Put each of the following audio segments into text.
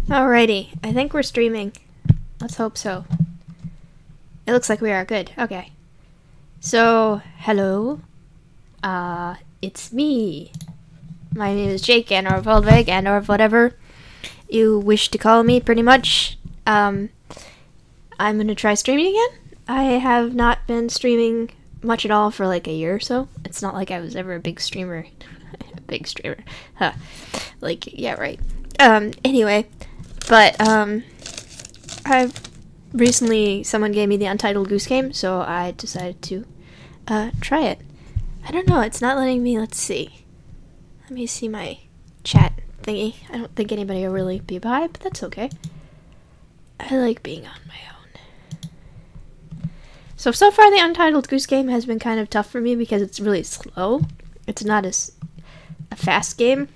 Alrighty, I think we're streaming. Let's hope so. It looks like we are. Good. Okay. So, hello. It's me. My name is Jake, or Voldvig, or whatever you wish to call me, pretty much. I'm gonna try streaming again. I have not been streaming much at all for like a year or so. It's not like I was ever a big streamer. Big streamer. Huh. Like, yeah, right. Anyway. But, I've recently, someone gave me the Untitled Goose game, so I decided to, try it. I don't know, it's not letting me, let's see. Let me see my chat thingy. I don't think anybody will really be by, but that's okay. I like being on my own. So far the Untitled Goose game has been kind of tough for me because it's really slow. It's not as a fast game.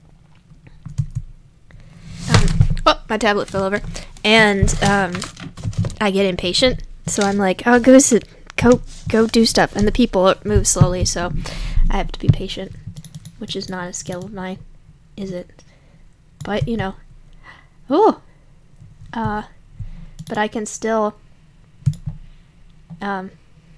Oh, my tablet fell over. And, I get impatient. So I'm like, oh, Goose, go do stuff. And the people move slowly, so I have to be patient. Which is not a skill of mine, is it? But, you know. Ooh! But I can still, oh,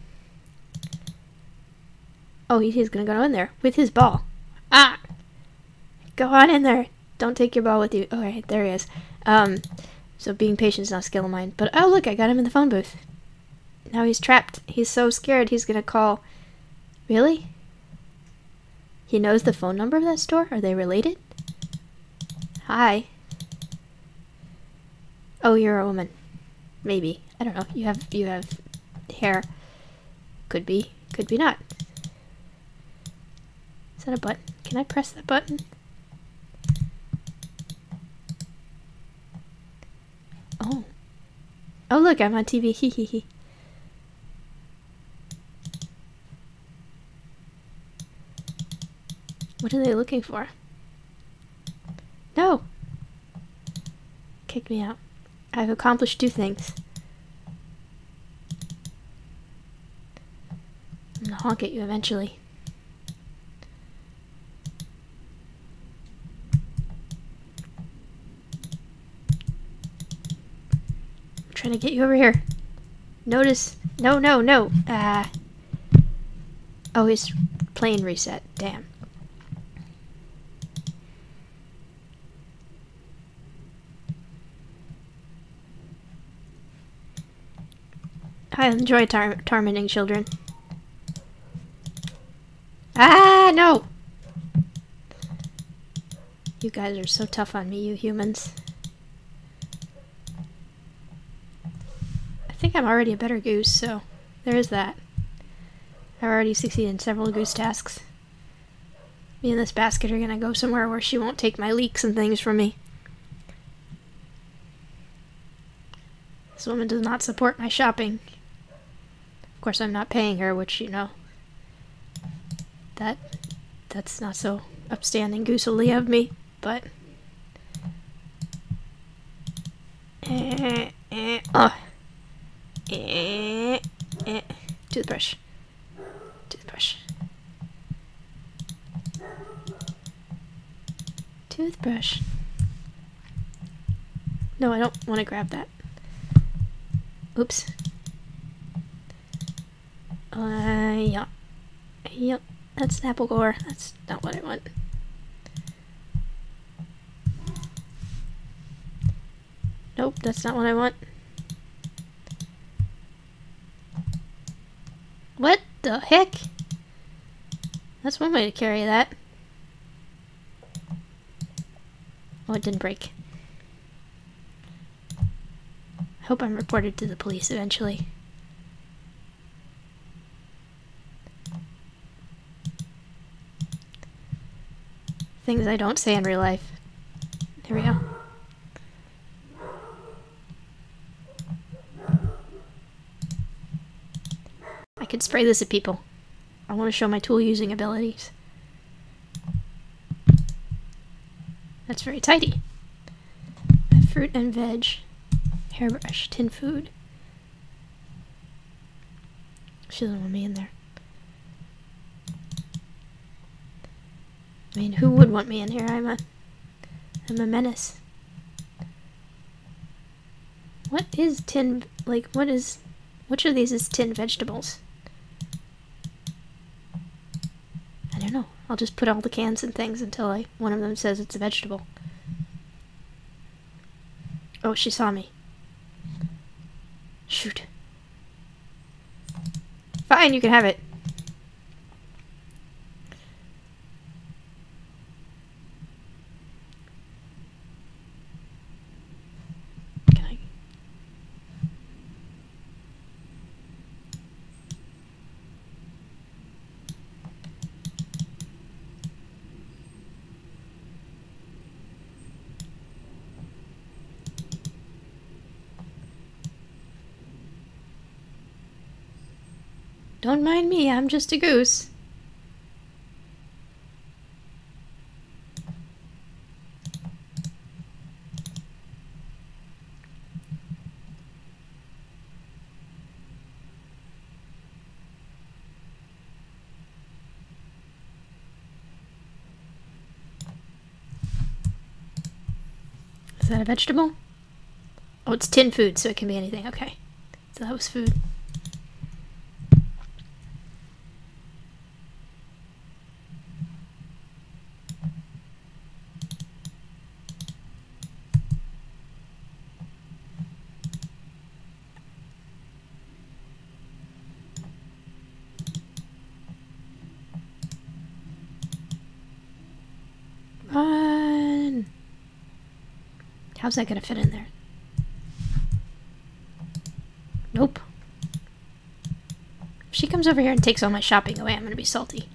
he's gonna go in there with his ball. Ah! Go on in there. Don't take your ball with you. Okay, there he is. So being patient is not a skill of mine. But, oh look, I got him in the phone booth. Now he's trapped. He's so scared he's gonna call. Really? He knows the phone number of that store? Are they related? Hi. Oh, you're a woman. Maybe. I don't know. You have hair. Could be not. Is that a button? Can I press that button? Oh. Oh look, I'm on TV. Hee hee hee. What are they looking for? No! Kick me out. I've accomplished 2 things. I'm gonna honk at you eventually. Trying to get you over here. Notice. No. Oh, his plane reset. Damn. I enjoy tormenting children. Ah, no! You guys are so tough on me, you humans. I think I'm already a better goose, so there is that. I've already succeeded in several goose tasks. Me and this basket are gonna go somewhere where she won't take my leeks and things from me. This woman does not support my shopping. Of course, I'm not paying her, which, you know, that's not so upstanding goosely of me, but toothbrush. No, I don't want to grab that. Oops. Yep. That's an apple core. That's not what I want. Nope, that's not what I want. What the heck? That's one way to carry that. Oh, it didn't break. I hope I'm reported to the police eventually. Things I don't say in real life. There we go. I could spray this at people. I want to show my tool using abilities. That's very tidy. Fruit and veg. Hairbrush. Tin food. She doesn't want me in there. I mean, who would want me in here? I'm a menace. What is tin... like, what is... which of these is tin vegetables? I don't know. I'll just put all the cans and things until one of them says it's a vegetable. Oh, she saw me. Shoot. Fine, you can have it. Can I... Don't mind me, I'm just a goose. Is that a vegetable? Oh, it's tin food, so it can be anything. Okay. So that was food. Run! How's that gonna fit in there? Nope. If she comes over here and takes all my shopping away, I'm gonna be salty.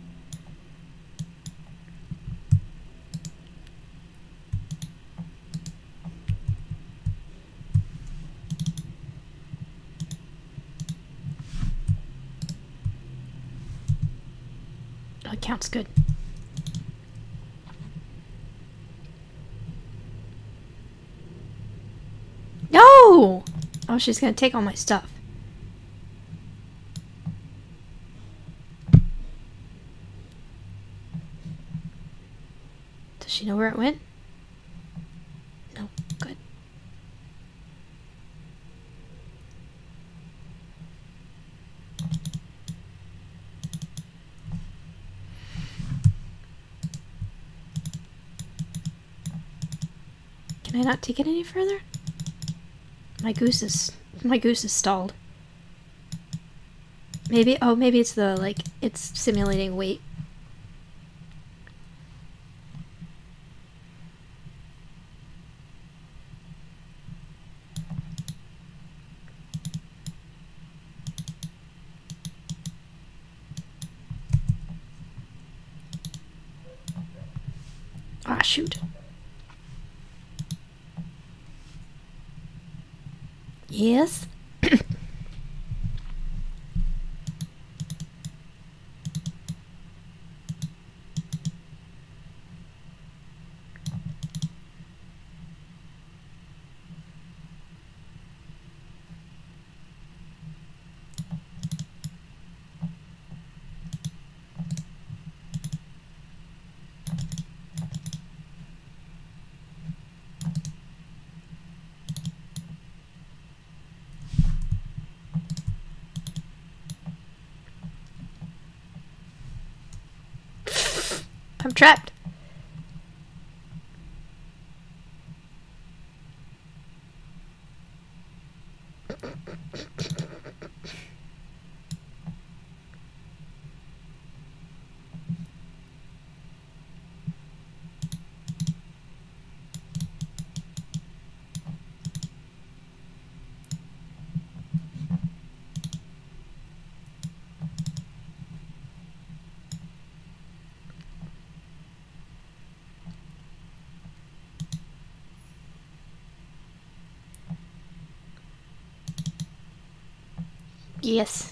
Oh, it counts good. No! Oh, she's gonna take all my stuff. Does she know where it went? No. Good. Can I not take it any further? My goose is stalled. Maybe, oh, maybe it's the, like, it's simulating weight. Ah, shoot. Yes? I'm trapped. Yes.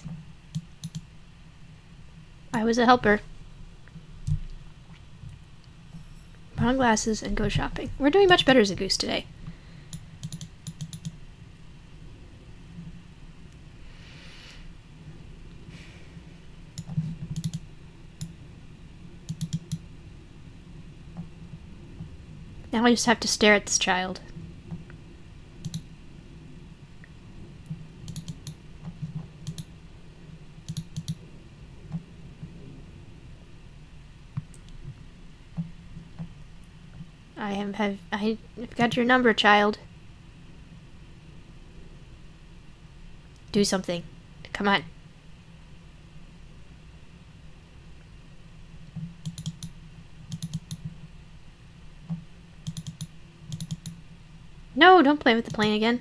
I was a helper. Put on glasses and go shopping. We're doing much better as a goose today. Now I just have to stare at this child. I've got your number, child. Do something. Come on. No, don't play with the plane again.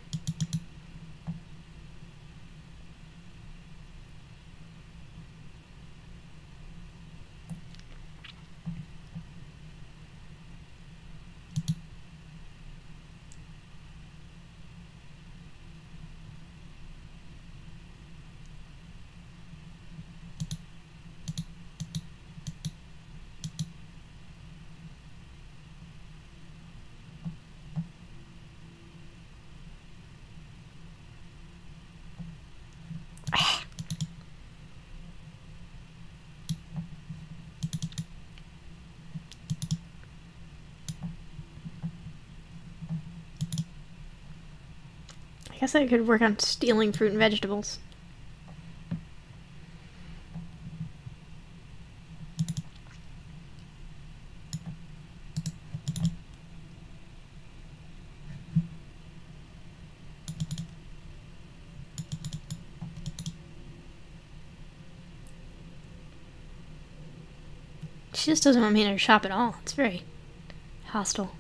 I guess I could work on stealing fruit and vegetables. She just doesn't want me in her shop at all. It's very hostile.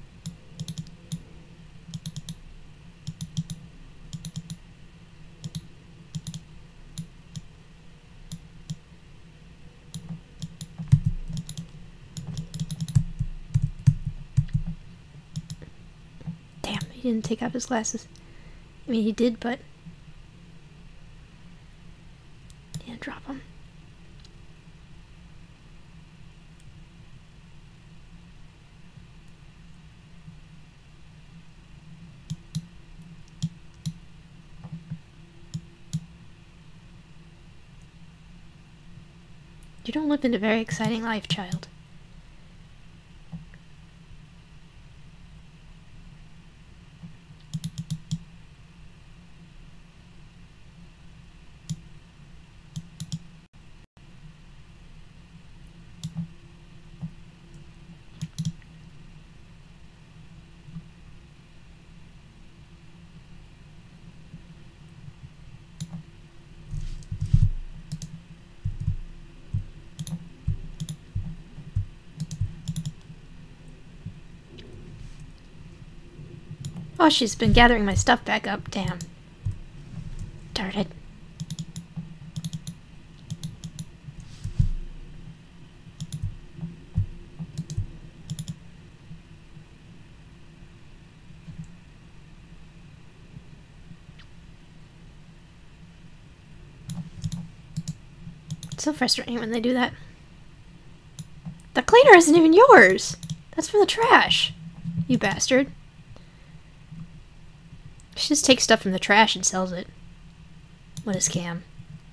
Damn, he didn't take off his glasses. I mean, he did, but he didn't drop them. You don't live in a very exciting life, child. Oh, she's been gathering my stuff back up. Damn. Darn it. It's so frustrating when they do that. The cleaner isn't even yours. That's from the trash. You bastard. She just takes stuff from the trash and sells it. What a scam.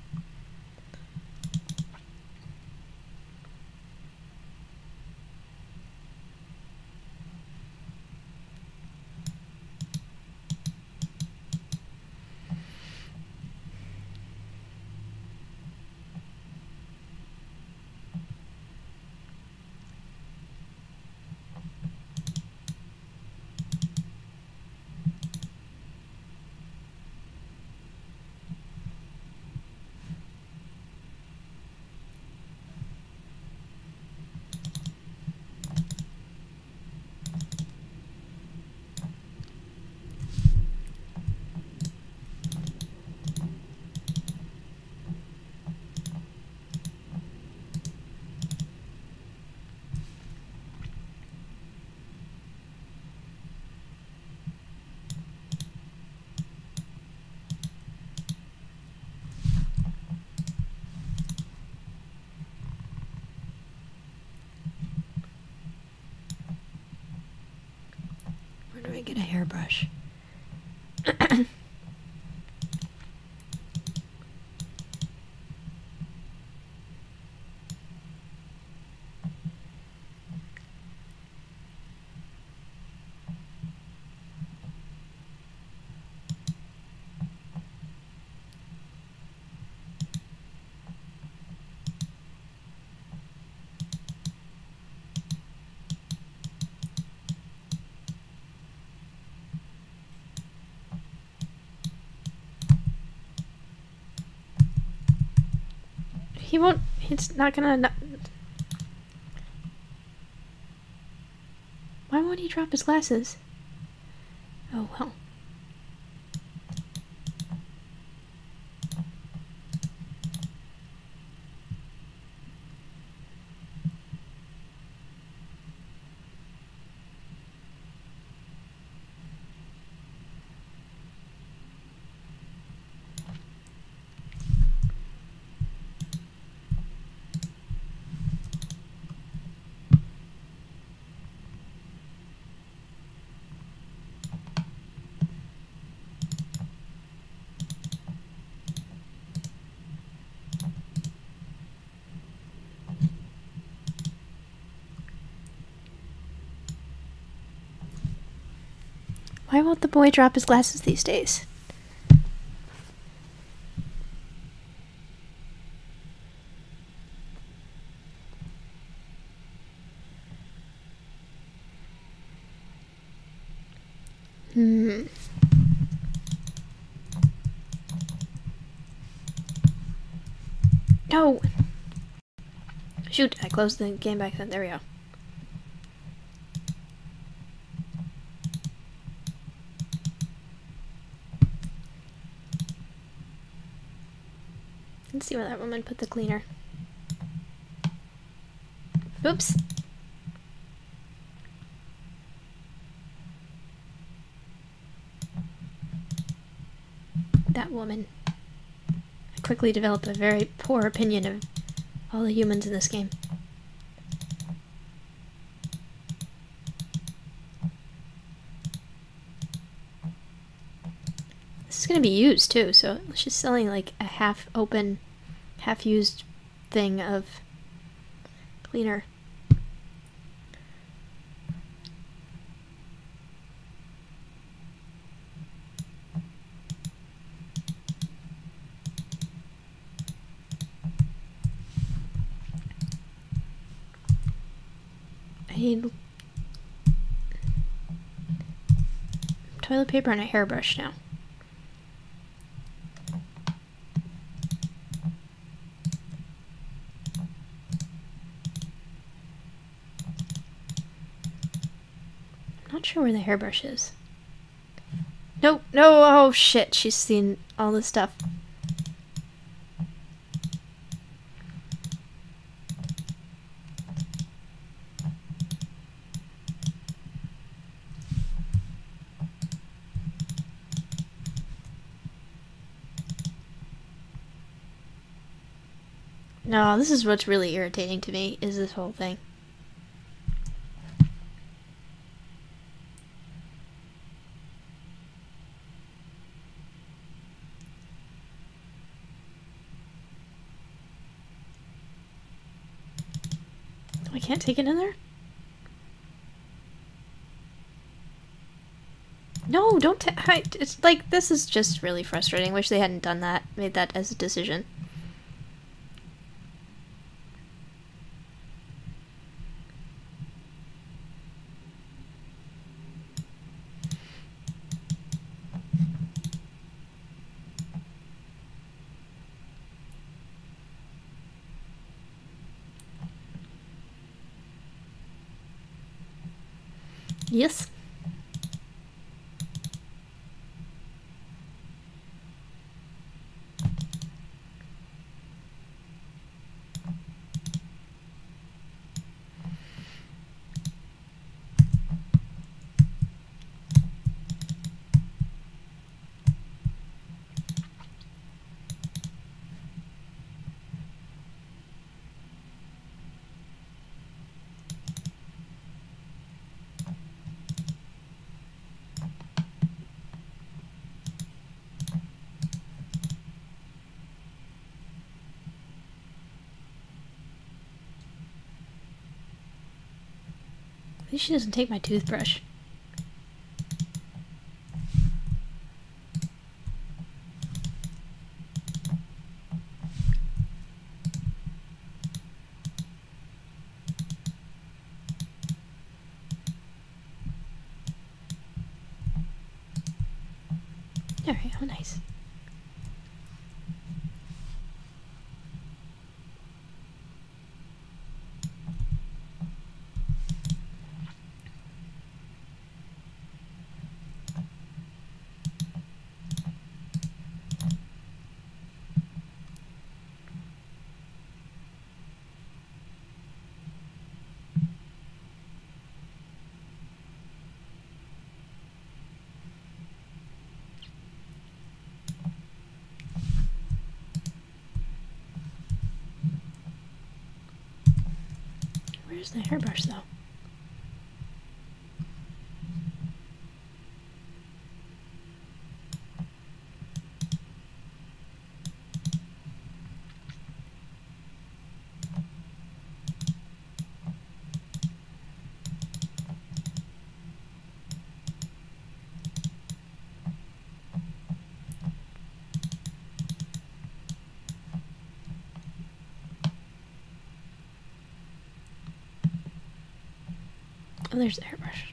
Where do I get a hairbrush? He won't. It's not gonna. Why won't he drop his glasses? Oh well. Why won't the boy drop his glasses these days? No! Shoot, I closed the game back then. There we go. Let's see where that woman put the cleaner. Oops. That woman. I quickly developed a very poor opinion of all the humans in this game. This is gonna be used too, so it's just selling like a half-open, half-used thing of cleaner. I need toilet paper and a hairbrush now. Not sure where the hairbrush is. No, no, oh shit, she's seen all this stuff. No, this is what's really irritating to me, is this whole thing. I can't take it in there? No, don't it's like, this is just really frustrating. Wish they hadn't done that, made that as a decision. Yes. At least she doesn't take my toothbrush. Alright, oh nice. Where's the hairbrush though? Oh, there's the hairbrush.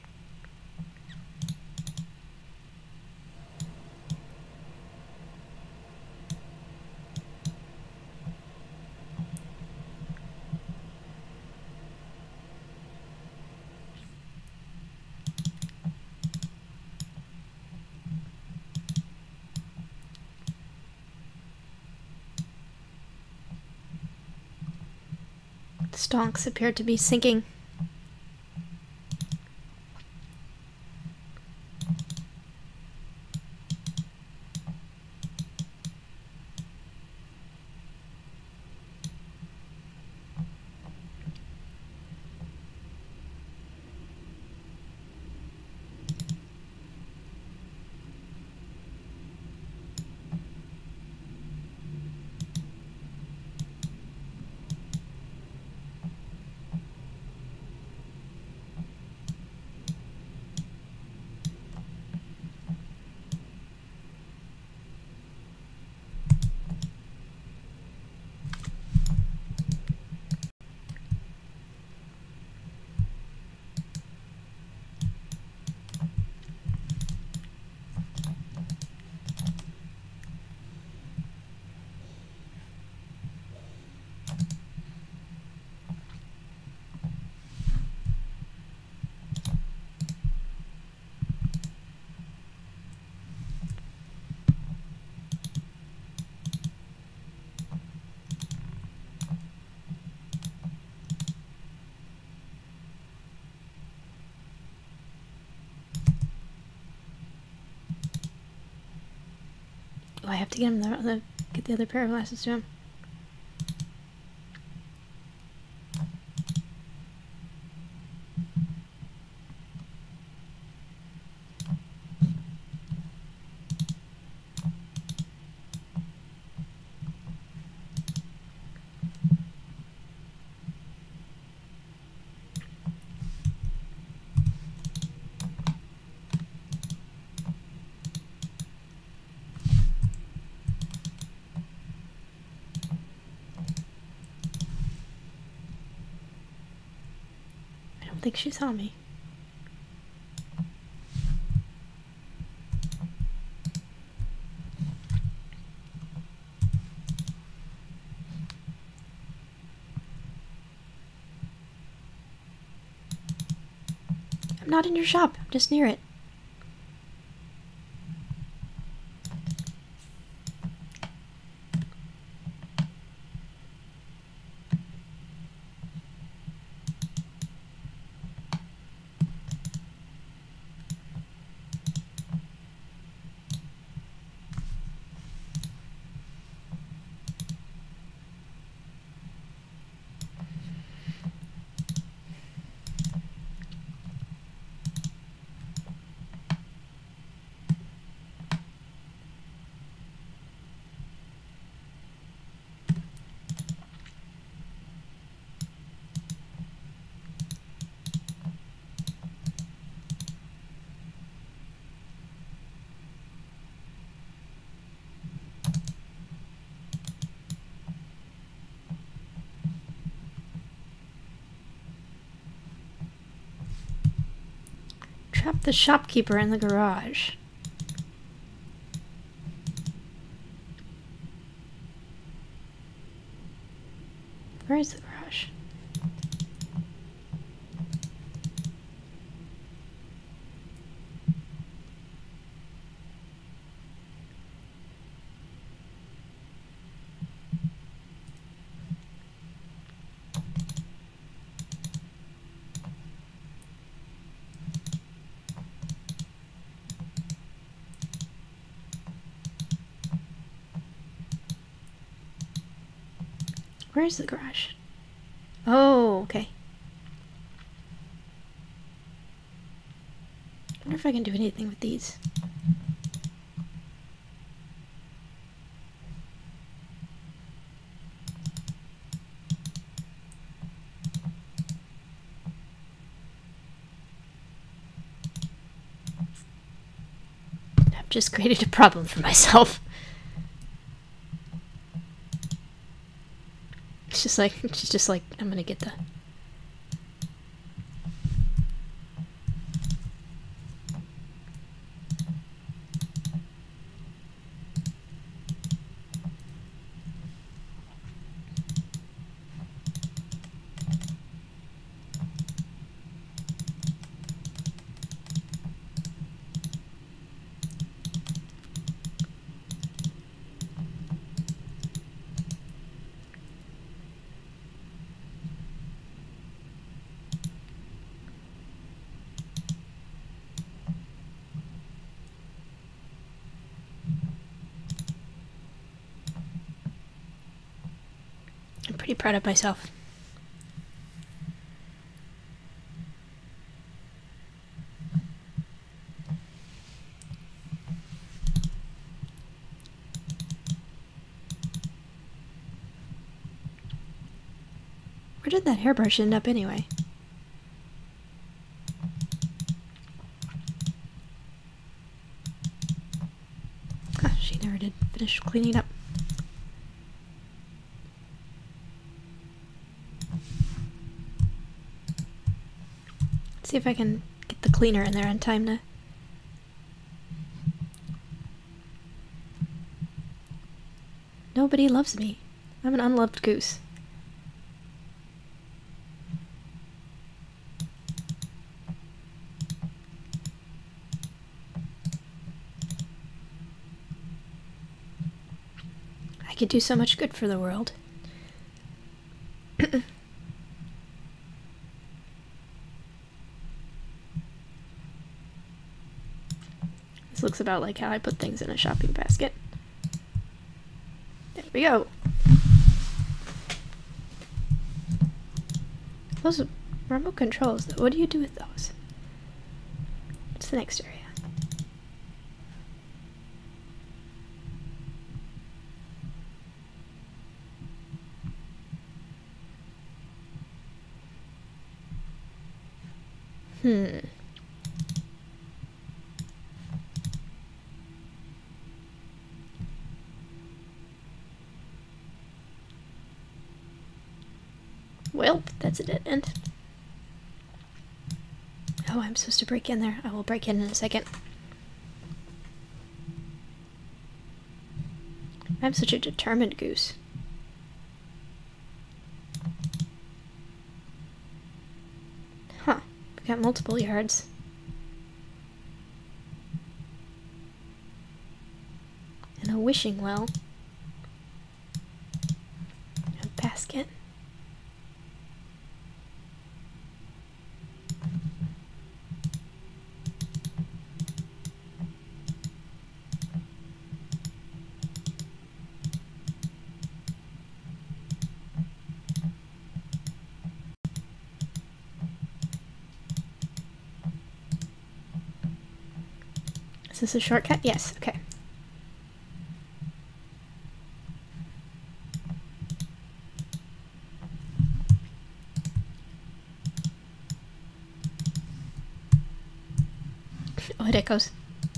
The stonks appear to be sinking. Oh, I have to get him get the other pair of glasses to him. I don't think she saw me. I'm not in your shop. I'm just near it. Trap the shopkeeper in the garage. Where is the garage? Where is the garage? Oh, okay. if I can do anything with these. I've just created a problem for myself. She's just like, I'm gonna get the... I'm pretty proud of myself. Where did that hairbrush end up anyway? Ah, she never did finish cleaning up. See if I can get the cleaner in there in time to... Nobody loves me. I'm an unloved goose. I could do so much good for the world. This looks about like how I put things in a shopping basket. There we go. Those remote controls, though, what do you do with those? What's the next area? Well, that's a dead end. Oh, I'm supposed to break in there. I will break in a second. I'm such a determined goose. Huh. We got multiple yards. And a wishing well. A basket. Is this a shortcut? Yes, okay. Oh, it echoes.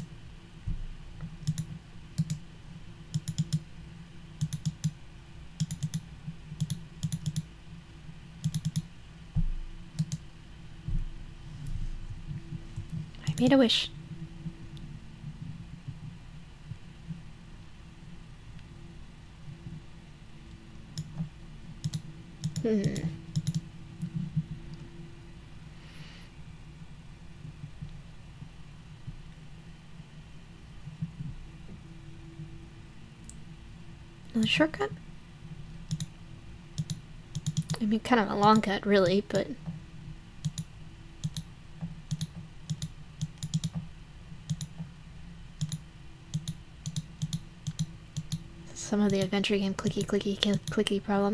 I made a wish. Another shortcut? I mean, kind of a long cut, really, but... Some of the adventure game clicky problem.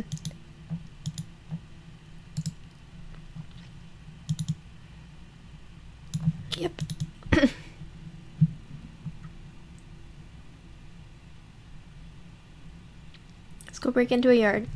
Yep. go break into a yard.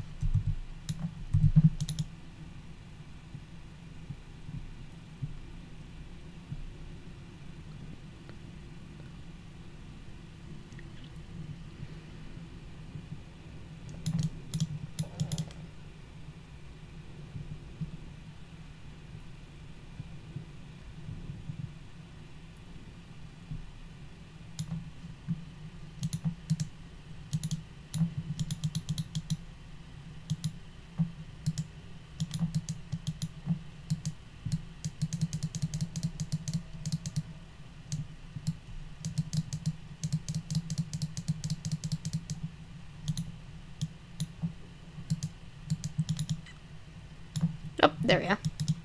Oh, there we go.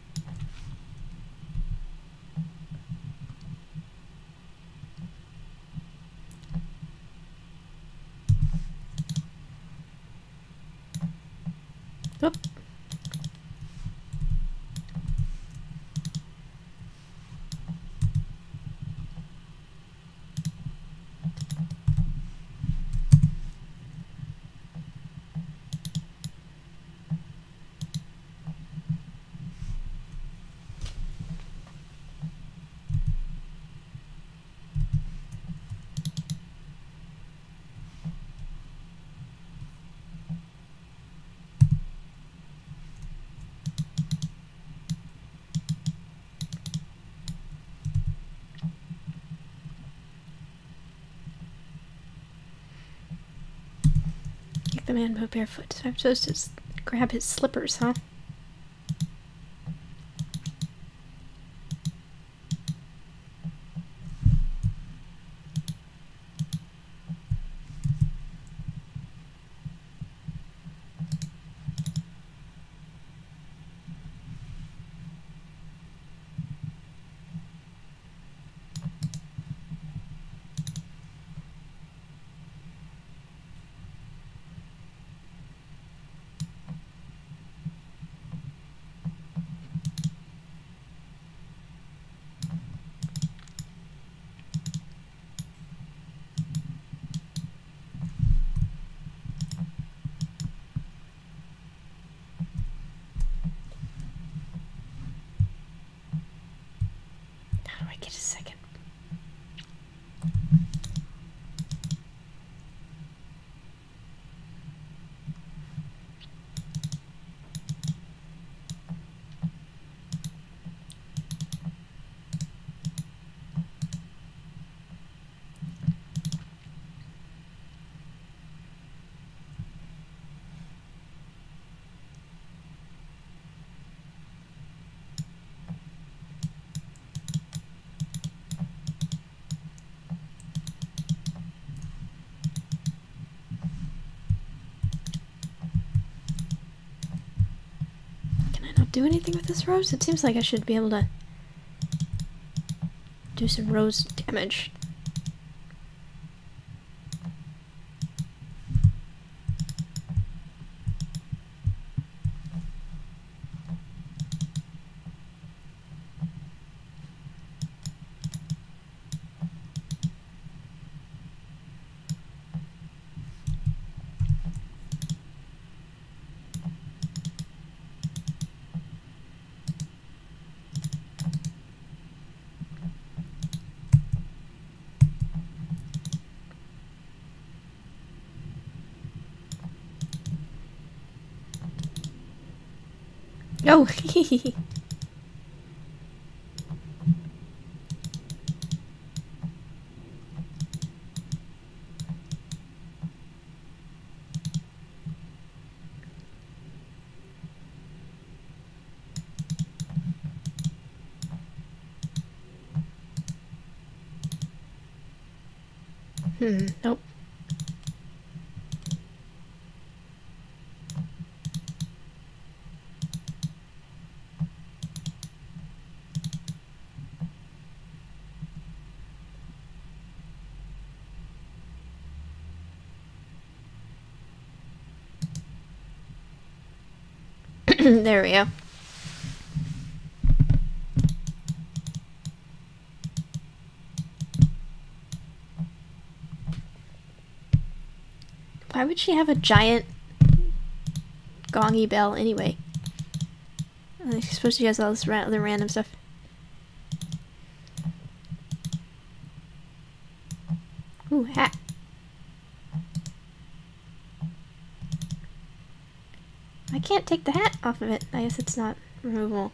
Oh. Make the man move barefoot. So I'm supposed to grab his slippers, huh? How do I get a second? Do anything with this rose? It seems like I should be able to do some rose damage. Oh, nope. There we go. Why would she have a giant gongy bell anyway. I suppose she has all this other random stuff. Ooh, hat. I can't take the hat off of it. I guess it's not removable.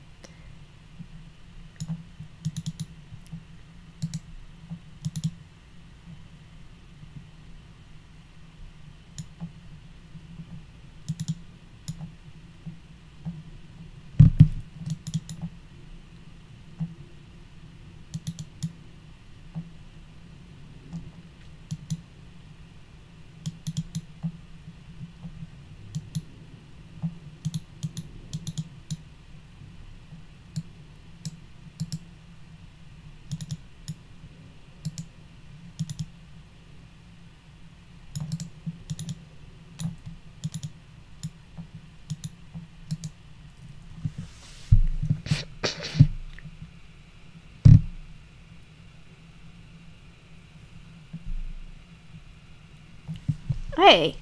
Hey!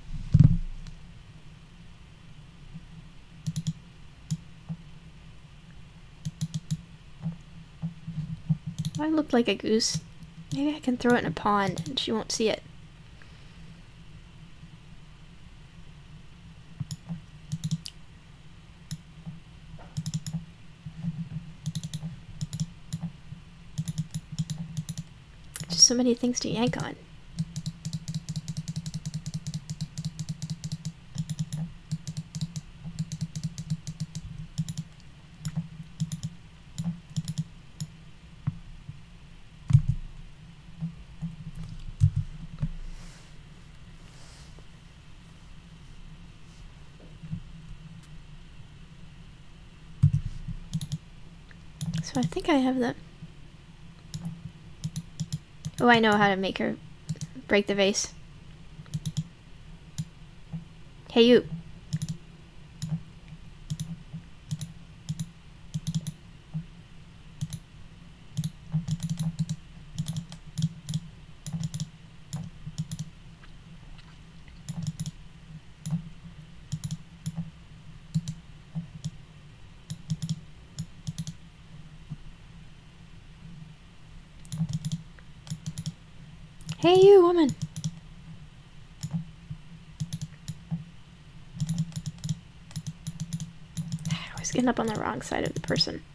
I look like a goose. Maybe I can throw it in a pond and she won't see it. Just so many things to yank on. So I think I have the... Oh, I know how to make her break the vase. Hey, you. Hey, you woman! I was getting up on the wrong side of the person.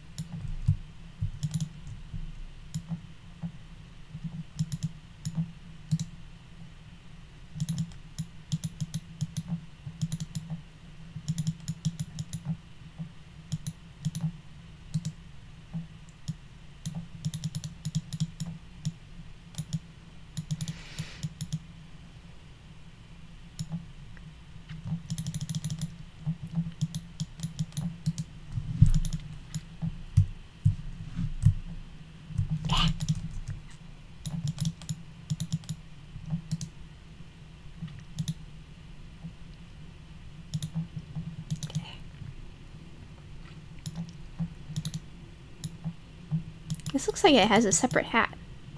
This looks like it has a separate hat.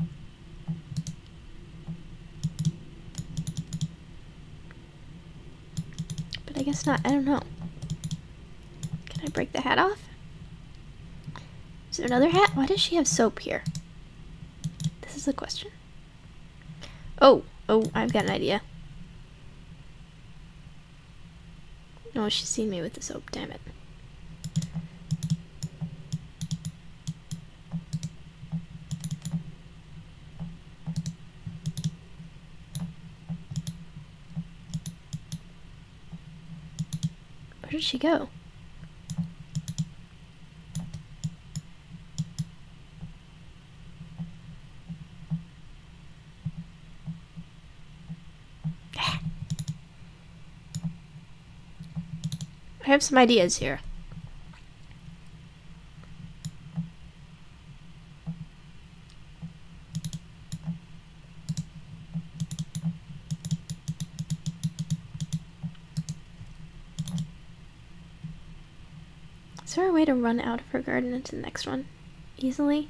But I guess not. I don't know. Can I break the hat off? Is there another hat? Why does she have soap here? This is the question. Oh, I've got an idea. Oh, she's seen me with the soap, damn it. Where did she go? I have some ideas here. Is there a way to run out of her garden into the next one easily?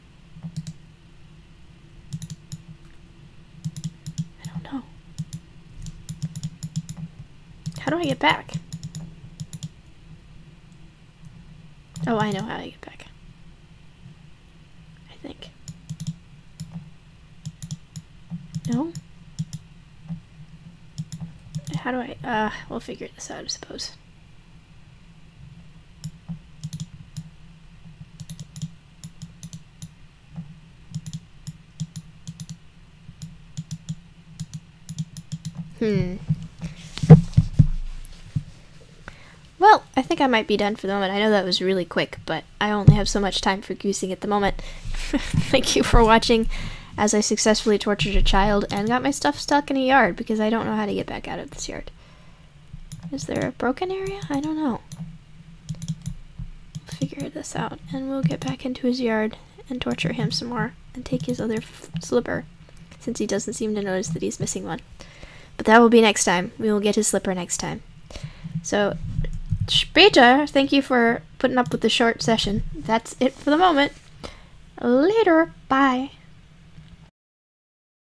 I don't know. do I get back? Oh, I know how I get back. I think. No? How do I, we'll figure this out, I suppose. Well, I think I might be done for the moment. I know that was really quick, but I only have so much time for goosing at the moment. Thank you for watching as I successfully tortured a child and got my stuff stuck in a yard because I don't know how to get back out of this yard. Is there a broken area? I don't know. We'll figure this out and we'll get back into his yard and torture him some more and take his other slipper since he doesn't seem to notice that he's missing one. But that will be next time. We will get his slipper next time. So, später, thank you for putting up with the short session. That's it for the moment. Later. Bye.